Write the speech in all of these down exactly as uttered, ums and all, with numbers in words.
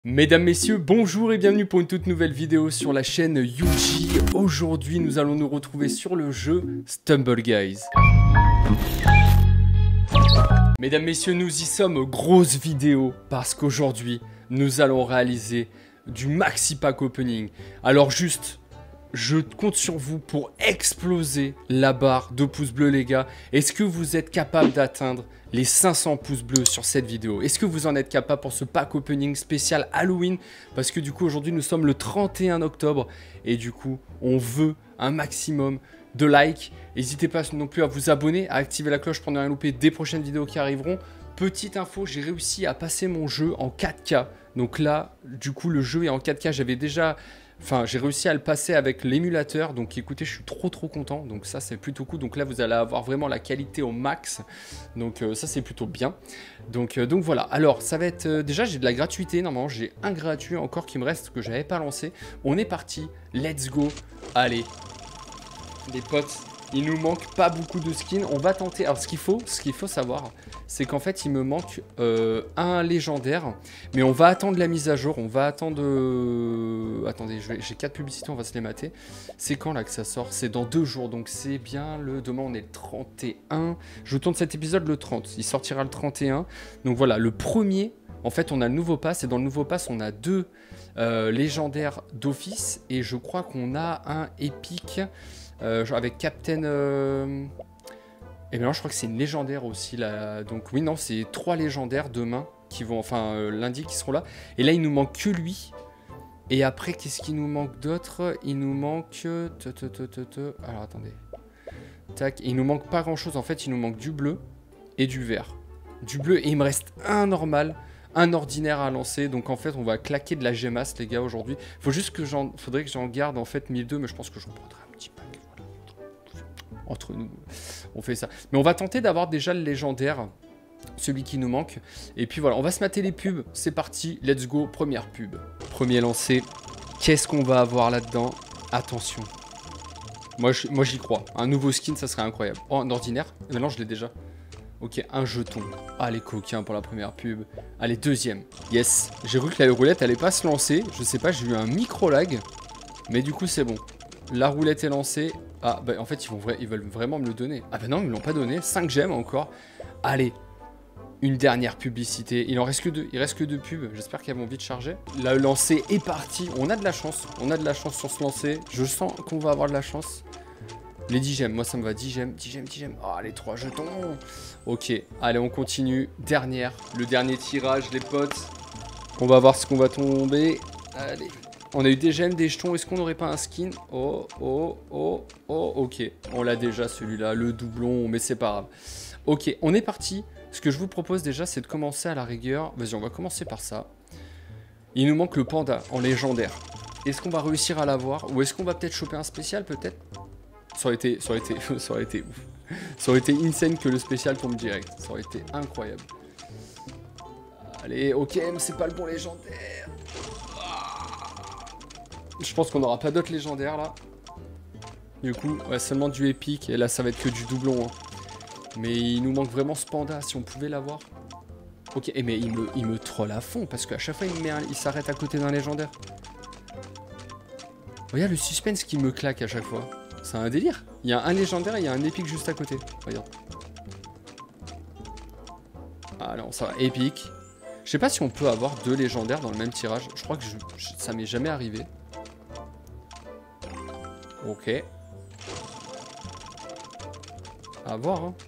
Mesdames, messieurs, bonjour et bienvenue pour une toute nouvelle vidéo sur la chaîne Yuji. Aujourd'hui, nous allons nous retrouver sur le jeu Stumble Guys. Mesdames, messieurs, nous y sommes, grosse vidéo, parce qu'aujourd'hui, nous allons réaliser du maxi pack opening. Alors juste, je compte sur vous pour exploser la barre de pouces bleus, les gars. Est-ce que vous êtes capable d'atteindre les cinq cents pouces bleus sur cette vidéo? Est-ce que vous en êtes capable pour ce pack opening spécial Halloween? Parce que du coup, aujourd'hui, nous sommes le trente et un octobre. Et du coup, on veut un maximum de likes. N'hésitez pas non plus à vous abonner, à activer la cloche pour ne rien louper des prochaines vidéos qui arriveront. Petite info, j'ai réussi à passer mon jeu en quatre K. Donc là, du coup, le jeu est en quatre K. J'avais déjà... Enfin, j'ai réussi à le passer avec l'émulateur, donc écoutez, je suis trop trop content, donc ça c'est plutôt cool. Donc là, vous allez avoir vraiment la qualité au max, donc euh, ça c'est plutôt bien. Donc, euh, donc voilà, alors ça va être, euh, déjà j'ai de la gratuité, normalement j'ai un gratuit encore qui me reste que j'avais pas lancé. On est parti, let's go, allez, les potes. Il nous manque pas beaucoup de skins. On va tenter. Alors, ce qu'il faut, ce qu'il faut savoir, c'est qu'en fait, il me manque euh, un légendaire. Mais on va attendre la mise à jour. On va attendre... Euh... Attendez, j'ai quatre publicités, on va se les mater. C'est quand là que ça sort? C'est dans deux jours. Donc, c'est bien le... Demain, on est le trente et un. Je tourne cet épisode le trente. Il sortira le trente et un. Donc, voilà, le premier... En fait, on a le nouveau pass. Et dans le nouveau pass, on a deux euh, légendaires d'office. Et je crois qu'on a un épique... Euh, avec Captain... Euh... Et bien là, je crois que c'est une légendaire aussi. Là. Donc oui, non, c'est trois légendaires demain qui vont... Enfin, euh, lundi qui seront là. Et là, il nous manque que lui. Et après, qu'est-ce qu'il nous manque d'autre? Il nous manque... Alors, attendez. Tac. Il nous manque pas grand-chose. En fait, il nous manque du bleu et du vert. Du bleu. Et il me reste un normal, un ordinaire à lancer. Donc, en fait, on va claquer de la gémasse, les gars, aujourd'hui. Faut juste que j'en... Faudrait que j'en garde, en fait, mille deux. Mais je pense que j'en prendrai un petit pack. Entre nous, on fait ça. Mais on va tenter d'avoir déjà le légendaire, celui qui nous manque. Et puis voilà, on va se mater les pubs. C'est parti, let's go, première pub. Premier lancé. Qu'est-ce qu'on va avoir là-dedans? Attention. Moi, je, moi, j'y crois. Un nouveau skin, ça serait incroyable. Oh, un ordinaire. Maintenant, je l'ai déjà. Ok, un jeton. Ah, les coquins pour la première pub. Allez, deuxième. Yes. J'ai cru que la roulette allait pas se lancer. Je sais pas, j'ai eu un micro-lag. Mais du coup, c'est bon. La roulette est lancée. Ah, bah en fait, ils, vont vra ils veulent vraiment me le donner. Ah bah non, ils me l'ont pas donné. cinq gemmes encore. Allez, une dernière publicité. Il en reste que deux. Il reste que deux pubs. J'espère qu'elles vont vite charger. Le lancer est parti. On a de la chance. On a de la chance sur ce lancer. Je sens qu'on va avoir de la chance. Les dix gemmes. Moi, ça me va. dix gemmes, dix gemmes, dix gemmes. Ah, oh, les trois jetons. Ok. Allez, on continue. Dernière. Le dernier tirage, les potes. On va voir ce qu'on va tomber. Allez. On a eu des gemmes, des jetons. Est-ce qu'on n'aurait pas un skin? Oh, oh, oh, oh, ok. On l'a déjà celui-là, le doublon, mais c'est pas grave. Ok, on est parti. Ce que je vous propose déjà, c'est de commencer à la rigueur. Vas-y, on va commencer par ça. Il nous manque le panda en légendaire. Est-ce qu'on va réussir à l'avoir? Ou est-ce qu'on va peut-être choper un spécial, peut-être? Ça aurait été, ça aurait été, ça aurait été ouf. Ça aurait été insane que le spécial tombe direct. Ça aurait été incroyable. Allez, ok, mais c'est pas le bon légendaire. Je pense qu'on n'aura pas d'autres légendaires là. Du coup, ouais, seulement du épique. Et là, ça va être que du doublon. Hein. Mais il nous manque vraiment ce panda, si on pouvait l'avoir. Ok, mais il me, il me troll à fond. Parce qu'à chaque fois, il, il s'arrête à côté d'un légendaire. Regarde le suspense qui me claque à chaque fois. C'est un délire. Il y a un légendaire et il y a un épique juste à côté. Regarde. Ah non, ça va. Épique. Je sais pas si on peut avoir deux légendaires dans le même tirage. Je crois que je, je, ça m'est jamais arrivé. Ok. À voir, hein.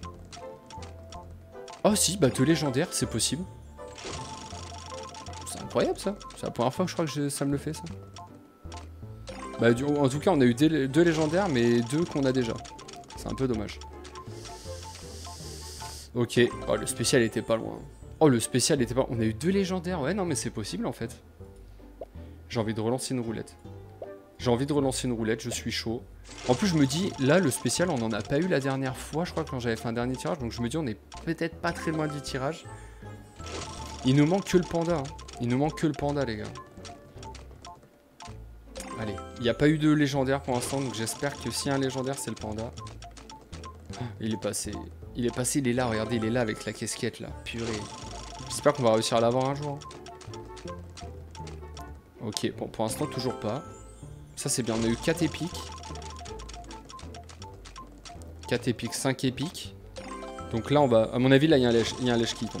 Oh si, bah deux légendaires, c'est possible. C'est incroyable ça. C'est la première fois que je crois que je, ça me le fait ça. Bah du, en tout cas, on a eu deux, deux légendaires, mais deux qu'on a déjà. C'est un peu dommage. Ok. Oh, le spécial était pas loin. Oh, le spécial était pas... On a eu deux légendaires. Ouais, non, mais c'est possible en fait. J'ai envie de relancer une roulette. J'ai envie de relancer une roulette, je suis chaud. En plus, je me dis, là, le spécial, on n'en a pas eu la dernière fois, je crois, quand j'avais fait un dernier tirage. Donc, je me dis, on est peut-être pas très loin du tirage. Il nous manque que le panda. Hein. Il nous manque que le panda, les gars. Allez, il n'y a pas eu de légendaire pour l'instant, donc j'espère que s'il y a un légendaire, c'est le panda. Oh, il est passé. Il est passé, il est là, regardez, il est là avec la casquette, là. Purée. J'espère qu'on va réussir à l'avoir un jour. Hein. Ok, bon, pour l'instant, toujours pas. Ça, c'est bien. On a eu quatre épiques. quatre épiques, cinq épiques. Donc là, on va... À mon avis, là, il y a un lèche, il y a un lèche qui tombe.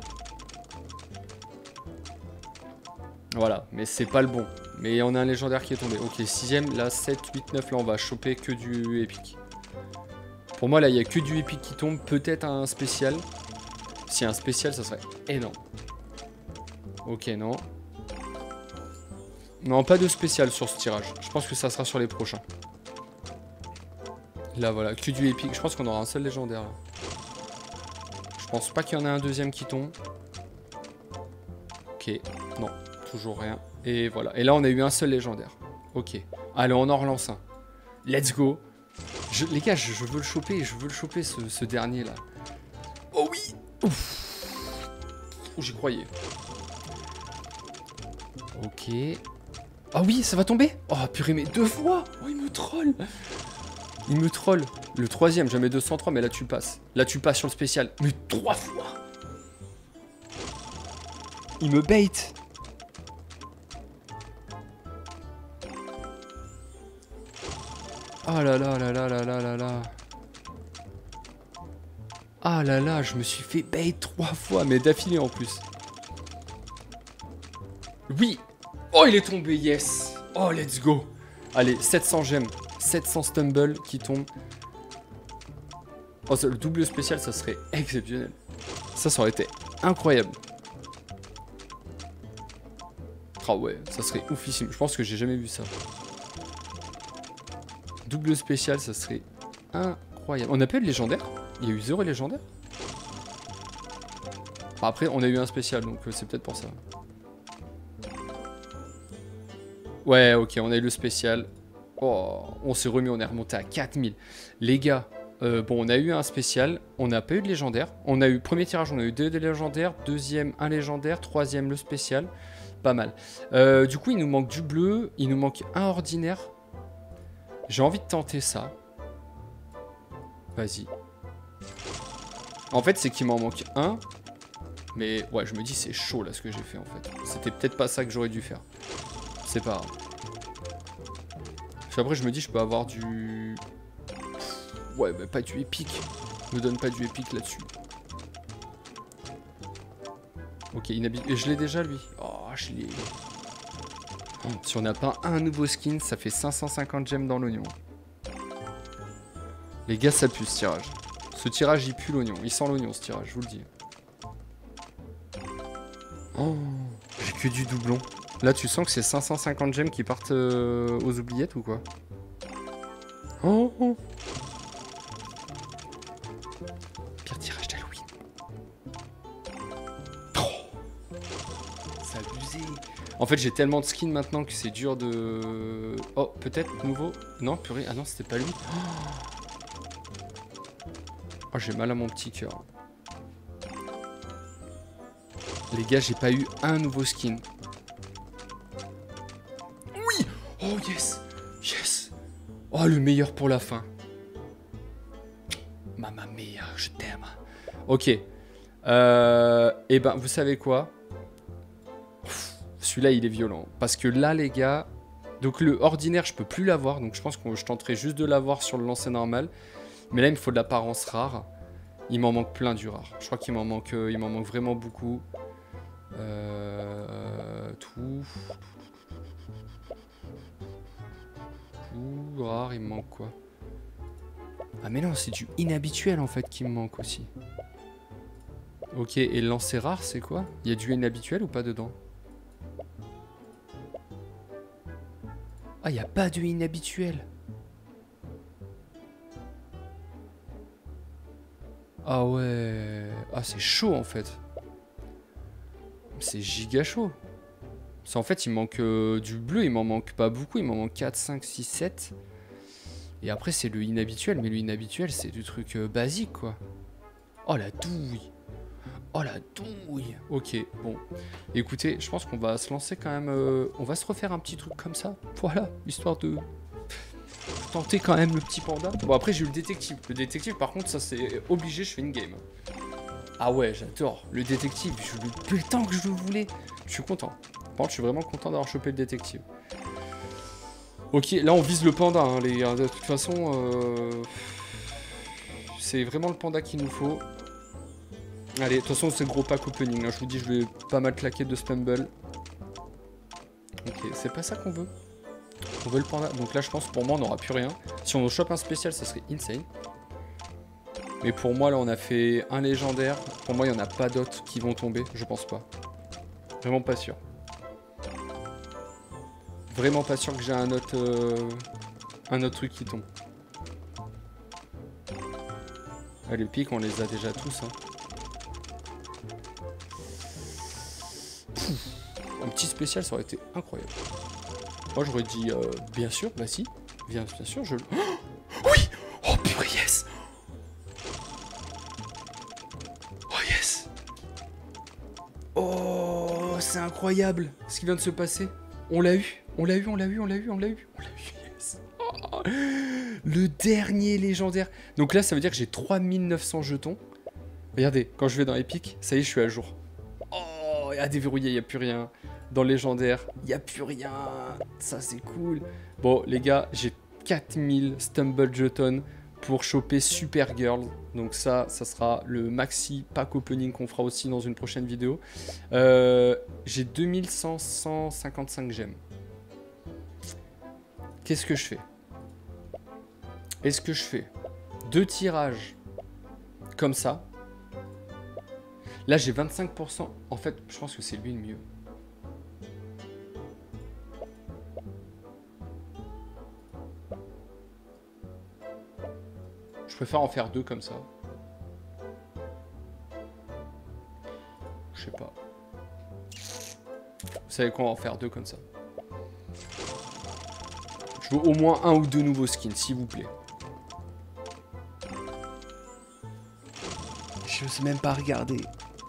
Voilà, mais c'est pas le bon. Mais on a un légendaire qui est tombé. Ok, sixième, là, sept, huit, neuf, là, on va choper que du épique. Pour moi, là, il n'y a que du épique qui tombe. Peut-être un spécial. Si un spécial, ça serait énorme. Ok, non. Non, pas de spécial sur ce tirage. Je pense que ça sera sur les prochains. Là, voilà, que du épique. Je pense qu'on aura un seul légendaire, là. Je pense pas qu'il y en ait un deuxième qui tombe. Ok, non, toujours rien. Et voilà. Et là, on a eu un seul légendaire. Ok. Allez, on en relance un. Let's go. Je, les gars, je, je veux le choper. Je veux le choper, ce, ce dernier-là. Oh oui. Ouf. J'y croyais. Ok. Ah oui, ça va tomber. Oh purée, mais deux fois. Oh, il me troll. Il me troll. Le troisième, jamais deux cent trois, mais là tu passes. Là tu passes sur le spécial. Mais trois fois. Il me bait. Ah là là là là là là là là. Ah là là, je me suis fait bait trois fois, mais d'affilée en plus. Oui. Oh, il est tombé, yes. Oh, let's go. Allez, sept cents gemmes. sept cents stumble qui tombent. Oh, ça, le double spécial, ça serait exceptionnel. Ça, ça aurait été incroyable. Ah ouais, ça serait oufissime. Je pense que j'ai jamais vu ça. Double spécial, ça serait incroyable. On n'a pas eu de légendaire? Il y a eu zéro légendaire? Enfin, après, on a eu un spécial, donc euh, c'est peut-être pour ça. Ouais, ok, on a eu le spécial. Oh, on s'est remis, on est remonté à quatre mille. Les gars, euh, bon, on a eu un spécial, on n'a pas eu de légendaire. On a eu, premier tirage, on a eu deux légendaires. Deuxième, un légendaire. Troisième, le spécial. Pas mal. Euh, du coup, il nous manque du bleu. Il nous manque un ordinaire. J'ai envie de tenter ça. Vas-y. En fait, c'est qu'il m'en manque un. Mais ouais, je me dis, c'est chaud là ce que j'ai fait en fait. C'était peut-être pas ça que j'aurais dû faire. C'est pas grave. Parce qu'après, je me dis, je peux avoir du... Ouais, mais pas du épique. Me donne pas du épique là-dessus. Ok, inhabitué. Et je l'ai déjà, lui. Oh, je l'ai... Oh, si on n'a pas un nouveau skin, ça fait cinq cent cinquante gemmes dans l'oignon. Les gars, ça pue, ce tirage. Ce tirage, il pue l'oignon. Il sent l'oignon, ce tirage, je vous le dis. Oh, j'ai que du doublon. Là, tu sens que c'est cinq cent cinquante gemmes qui partent euh, aux oubliettes ou quoi? Oh, oh. Pire tirage d'Halloween. Oh. C'est abusé. En fait, j'ai tellement de skins maintenant que c'est dur de... Oh, peut-être nouveau? Non, purée. Ah non, c'était pas lui. Oh, oh j'ai mal à mon petit cœur. Les gars, j'ai pas eu un nouveau skin. Oui. Oh, yes. Yes. Oh, le meilleur pour la fin. Mamma mia, je t'aime. Ok. Euh, et ben, vous savez quoi? Celui-là, il est violent. Parce que là, les gars... Donc, le ordinaire, je peux plus l'avoir. Donc, je pense que je tenterai juste de l'avoir sur le lancer normal. Mais là, il me faut de l'apparence rare. Il m'en manque plein du rare. Je crois qu'il m'en manque, euh, il m'en manque vraiment beaucoup. Euh, tout... Tout rare, il me manque quoi? Ah mais non, c'est du inhabituel en fait qui me manque aussi. Ok, et le lancer rare, c'est quoi? Il y a du inhabituel ou pas dedans? Ah, il n'y a pas de inhabituel. Ah ouais... Ah, c'est chaud en fait. C'est giga chaud. Parce qu'en fait, il manque euh, du bleu, il m'en manque pas beaucoup, il m'en manque quatre, cinq, six, sept. Et après, c'est le inhabituel, mais le inhabituel, c'est du truc euh, basique, quoi. Oh, la douille. Oh, la douille. Ok, bon. Écoutez, je pense qu'on va se lancer quand même... Euh, on va se refaire un petit truc comme ça. Voilà, histoire de... tenter quand même le petit panda. Bon, après, j'ai eu le détective. Le détective, par contre, ça, c'est obligé, je fais une game. Ah ouais, j'adore. Le détective, je, depuis le temps que je le voulais. Je suis content. Par contre, je suis vraiment content d'avoir chopé le détective. Ok, là on vise le panda, hein, les gars. De toute façon, euh... c'est vraiment le panda qu'il nous faut. Allez, de toute façon, c'est le gros pack opening. Hein. Je vous dis, je vais pas mal claquer de Stumble. Ok, c'est pas ça qu'on veut. On veut le panda. Donc là, je pense pour moi, on n'aura plus rien. Si on chope un spécial, ça serait insane. Mais pour moi, là, on a fait un légendaire. Pour moi, il n'y en a pas d'autres qui vont tomber. Je pense pas. Vraiment pas sûr. Vraiment pas sûr que j'ai un autre, euh, un autre truc qui tombe. Ah, les pics, on les a déjà tous. Hein. Un petit spécial, ça aurait été incroyable. Moi, j'aurais dit, euh, bien sûr, bah si. Bien, bien sûr, je le... Oh, oui. Oh, purée, yes. Oh, yes. Oh, c'est incroyable ce qui vient de se passer. On l'a eu, on l'a eu, on l'a eu, on l'a eu, on l'a eu, on l'a eu, yes. Oh, le dernier légendaire. Donc là, ça veut dire que j'ai trois mille neuf cents jetons. Regardez, quand je vais dans Epic, ça y est, je suis à jour. Oh, à déverrouiller, il n'y a plus rien. Dans le légendaire, il n'y a plus rien. Ça, c'est cool. Bon, les gars, j'ai quatre mille Stumble Jetons pour choper Supergirl. Donc ça, ça sera le maxi pack opening qu'on fera aussi dans une prochaine vidéo. Euh, j'ai deux mille cent cinquante-cinq gemmes. Qu'est-ce que je fais? Est-ce que je fais deux tirages comme ça? Là, j'ai vingt-cinq pour cent. En fait, je pense que c'est lui le mieux. Je préfère en faire deux comme ça. Je sais pas. Vous savez quoi, on va en faire deux comme ça. Je veux au moins un ou deux nouveaux skins, s'il vous plaît. Je sais même pas regarder.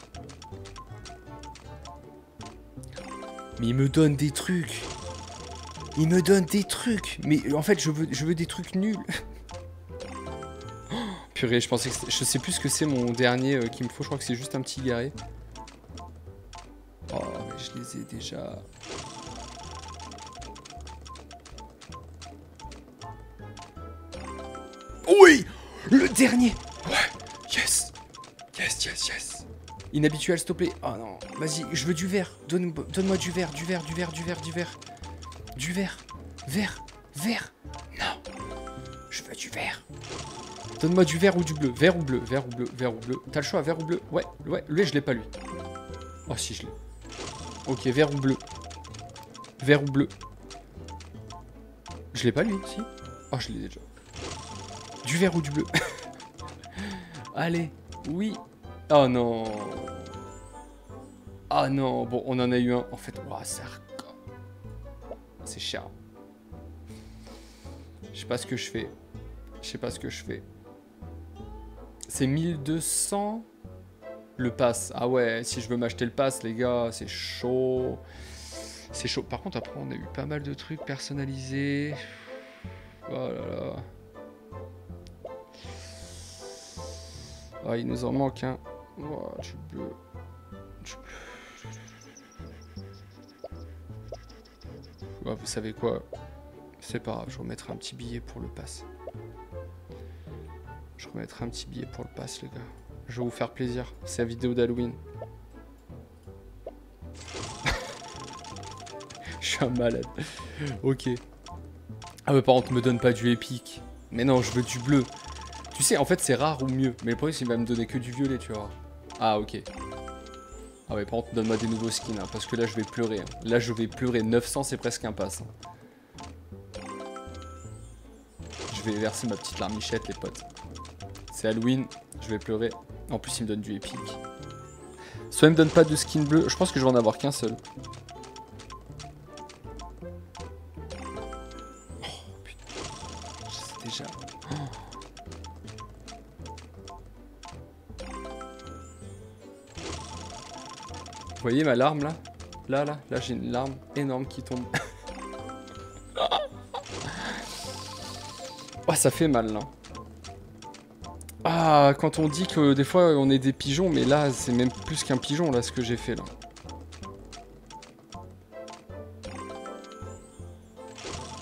Mais il me donne des trucs. Il me donne des trucs. Mais en fait, je veux, je veux des trucs nuls. Oh, purée, je pensais que je sais plus ce que c'est mon dernier euh, qu'il me faut. Je crois que c'est juste un petit garé. Oh, mais je les ai déjà. Oui, le dernier. Ouais, yes. Yes, yes, yes. Inhabituel, s'il te plaît. Oh non, vas-y, je veux du vert. Donne, donne-moi du vert, du vert, du vert, du vert, du vert. Du vert, vert, vert. Non, je veux du vert. Donne-moi du vert ou du bleu. Vert ou bleu, vert ou bleu, vert ou bleu. T'as le choix, vert ou bleu? Ouais, ouais, lui, je l'ai pas, lui. Oh, si, je l'ai. Ok, vert ou bleu. Vert ou bleu. Je l'ai pas, lui, si. Oh, je l'ai déjà. Du vert ou du bleu. Allez, oui. Oh non. Ah non, bon, on en a eu un. En fait, wow, ça... c'est cher. Je sais pas ce que je fais. Je sais pas ce que je fais. C'est mille deux cents le pass. Ah ouais, si je veux m'acheter le pass, les gars, c'est chaud. C'est chaud. Par contre, après, on a eu pas mal de trucs personnalisés. Oh là là. Ah, il nous en manque un. Oh, du bleu. Du bleu. Oh, vous savez quoi? C'est pas grave, je remettrai un petit billet pour le pass. Je remettrai un petit billet pour le pass, les gars. Je vais vous faire plaisir. C'est la vidéo d'Halloween. Je suis un malade. Ok. Ah mais par contre, me donne pas du épique. Mais non, je veux du bleu. Tu sais, en fait, c'est rare ou mieux. Mais le problème, c'est qu'il va me donner que du violet, tu vois. Ah, ok. Ah ouais, par contre, donne-moi des nouveaux skins, hein, parce que là, je vais pleurer. Hein. Là, je vais pleurer. neuf cents, c'est presque un pass. Hein. Je vais verser ma petite larmichette, les potes. C'est Halloween, je vais pleurer. En plus, il me donne du épique. Soit il me donne pas de skin bleu. Je pense que je vais en avoir qu'un seul. Oh, putain. Je sais déjà... Oh. Vous voyez ma larme là? Là, là, là j'ai une larme énorme qui tombe. Oh, ça fait mal là. Ah, quand on dit que des fois on est des pigeons, mais là c'est même plus qu'un pigeon là ce que j'ai fait là.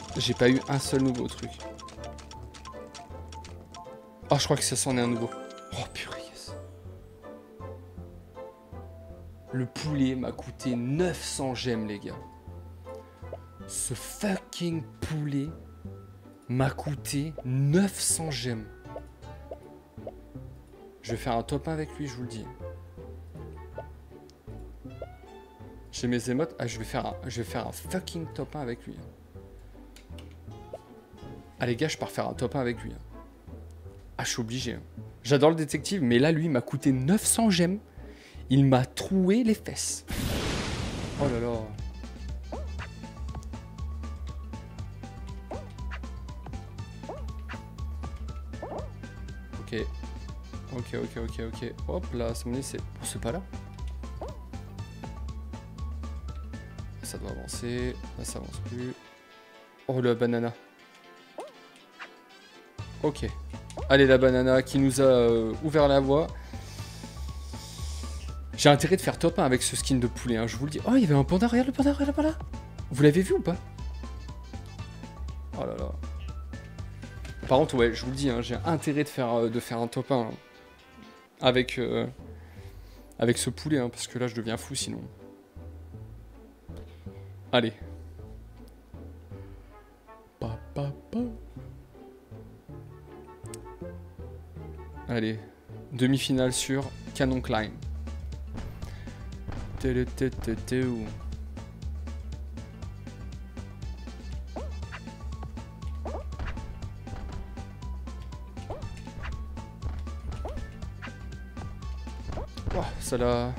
J'ai pas eu un seul nouveau truc. Oh, je crois que ça s'en est un nouveau. Oh, purée, yes. Le poulet m'a coûté neuf cents gemmes, les gars. Ce fucking poulet m'a coûté neuf cents gemmes. Je vais faire un top un avec lui, je vous le dis. J'ai mes émotes. Ah, je vais faire un, je vais faire un fucking top un avec lui. Ah, les gars, je pars faire un top un avec lui. Ah, je suis obligé. J'adore le détective, mais là, lui, il m'a coûté neuf cents gemmes. Il m'a troué les fesses. Oh là là. Ok. Ok, ok, ok, ok. Hop là, ça me c'est... Oh, c'est pas là. Ça doit avancer. Là, ça avance plus. Oh, la banana. Ok. Allez, la banana qui nous a euh, ouvert la voie. J'ai intérêt de faire top un avec ce skin de poulet, hein, je vous le dis. Oh, il y avait un panda, regarde le panda, regarde le panda. Vous l'avez vu ou pas? Oh là là. Par contre, ouais, je vous le dis, hein, j'ai intérêt de faire, euh, de faire un top un hein, avec, euh, avec ce poulet, hein, parce que là, je deviens fou sinon. Allez. Pa, pa, pa. Allez. Demi-finale sur Canon Climb. Oh, ça l'a...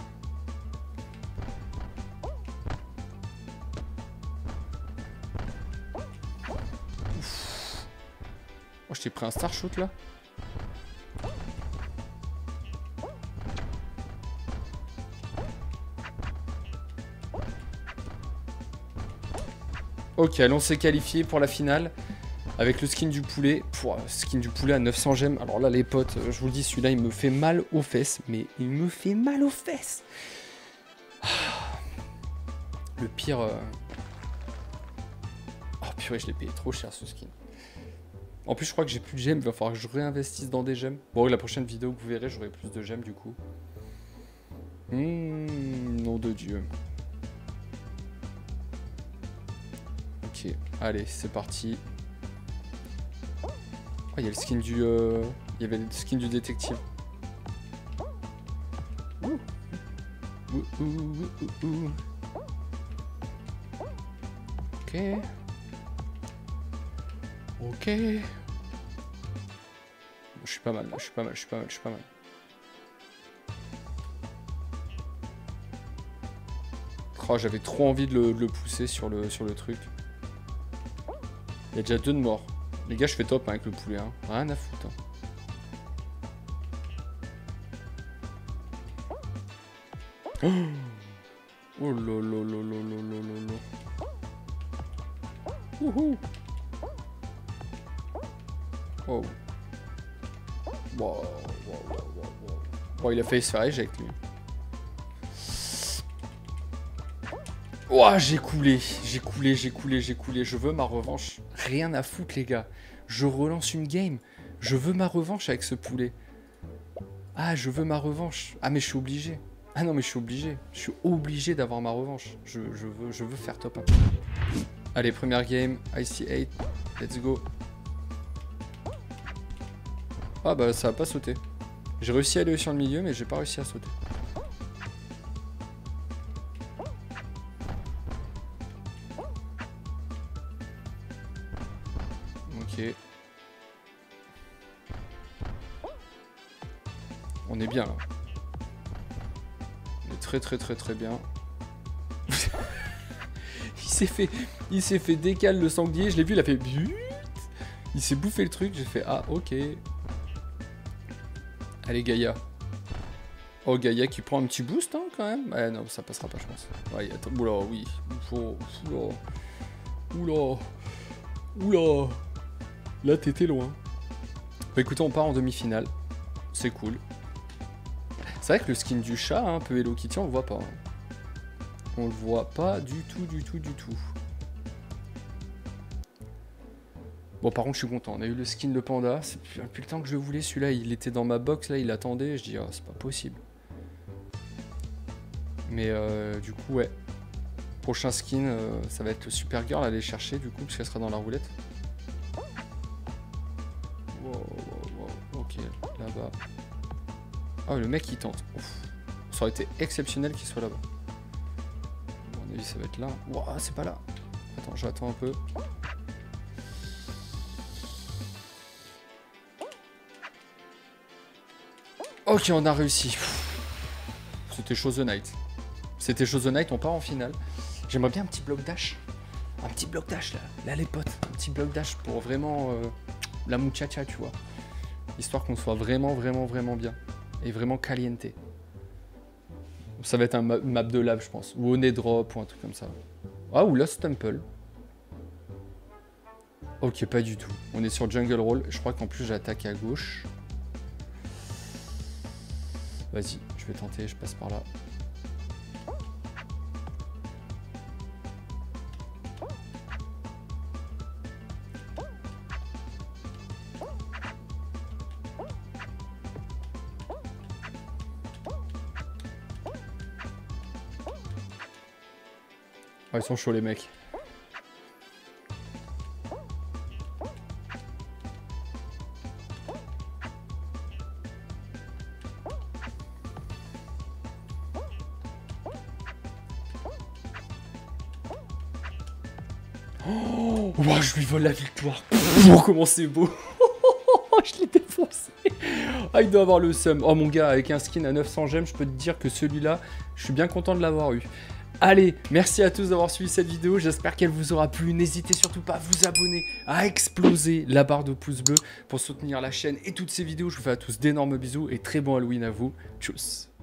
Oh, je t'ai pris un star shoot là. Ok, on s'est qualifié pour la finale avec le skin du poulet. Pouah, skin du poulet à neuf cents gemmes. Alors là, les potes, je vous le dis, celui-là, il me fait mal aux fesses. Mais il me fait mal aux fesses. Le pire... Euh... Oh purée, je l'ai payé trop cher ce skin. En plus, je crois que j'ai plus de gemmes. Il va falloir que je réinvestisse dans des gemmes. Bon, la prochaine vidéo que vous verrez, j'aurai plus de gemmes du coup. Mmh, nom de Dieu. Ok, allez, c'est parti. Oh, il y a le skin du... Euh... Il y avait le skin du détective. Ouh. Ouh, ouh, ouh, ouh. Ok. Ok. Je suis pas mal, là. Je suis pas mal, je suis pas mal, je suis pas mal. Oh, j'avais trop envie de le, de le pousser sur le, sur le truc. Il y a déjà deux de morts. Les gars, je fais top hein, avec le poulet. Hein. Rien à foutre. Hein. Oh là là là là là là là là. Wouhou. Wow. Wow, wow, wow, wow. Bon, il a failli se faire éjecter lui. Ouah, j'ai coulé, j'ai coulé, j'ai coulé, j'ai coulé. Je veux ma revanche. Rien à foutre, les gars. Je relance une game. Je veux ma revanche avec ce poulet. Ah, je veux ma revanche. Ah, mais je suis obligé. Ah non, mais je suis obligé. Je suis obligé d'avoir ma revanche. Je, je, veux, je veux faire top un. Allez, première game. I C eight. Let's go. Ah bah, ça va pas sauter. J'ai réussi à aller sur le milieu, mais j'ai pas réussi à sauter. Ok. On est bien là. On est très très très très bien. il s'est fait, il s'est fait décaler le sanglier. Je l'ai vu, il a fait. Il s'est bouffé le truc. J'ai fait ah ok. Allez Gaïa. Oh Gaïa qui prend un petit boost hein, quand même. Ouais non ça passera pas je pense. Ouais attends. Oula oui. Oh, oula. Oula. Oula. Là, t'étais loin. Bah écoutez, on part en demi-finale. C'est cool. C'est vrai que le skin du chat, hein, un peu Hello Kitty, on le voit pas. Hein. On le voit pas du tout, du tout, du tout. Bon, par contre, je suis content. On a eu le skin de panda. C'est depuis, depuis le temps que je le voulais, celui-là. Il était dans ma box, là, il attendait. Je dis, oh, c'est pas possible. Mais euh, du coup, ouais. Prochain skin, euh, ça va être le Supergirl à aller chercher, du coup, parce qu'elle sera dans la roulette. Wow, wow, wow. Ok, là-bas. Oh, le mec, il tente. Ouf. Ça aurait été exceptionnel qu'il soit là-bas. À mon avis, ça va être là. Wow, c'est pas là. Attends, j'attends un peu. Ok, on a réussi. C'était Show the Night. C'était Show the Night, on part en finale. J'aimerais bien un petit bloc dash. Un petit bloc dash, là. Là, les potes. Un petit bloc dash pour vraiment euh, la muchacha, tu vois. Histoire qu'on soit vraiment, vraiment, vraiment bien. Et vraiment caliente. Ça va être un ma map de lave, je pense. Ou Honey Drop, ou un truc comme ça. Ah, ou Lost Temple. Ok, pas du tout. On est sur Jungle Roll. Je crois qu'en plus, j'attaque à gauche. Vas-y, je vais tenter, je passe par là. Ah, ils sont chauds les mecs. Oh, wow, je lui vole la victoire. Oh, comment c'est beau. Je l'ai défoncé. Ah, il doit avoir le seum. Oh mon gars, avec un skin à neuf cents gemmes, je peux te dire que celui-là, je suis bien content de l'avoir eu. Allez, merci à tous d'avoir suivi cette vidéo, j'espère qu'elle vous aura plu. N'hésitez surtout pas à vous abonner, à exploser la barre de pouces bleus pour soutenir la chaîne et toutes ces vidéos. Je vous fais à tous d'énormes bisous et très bon Halloween à vous. Tchuss.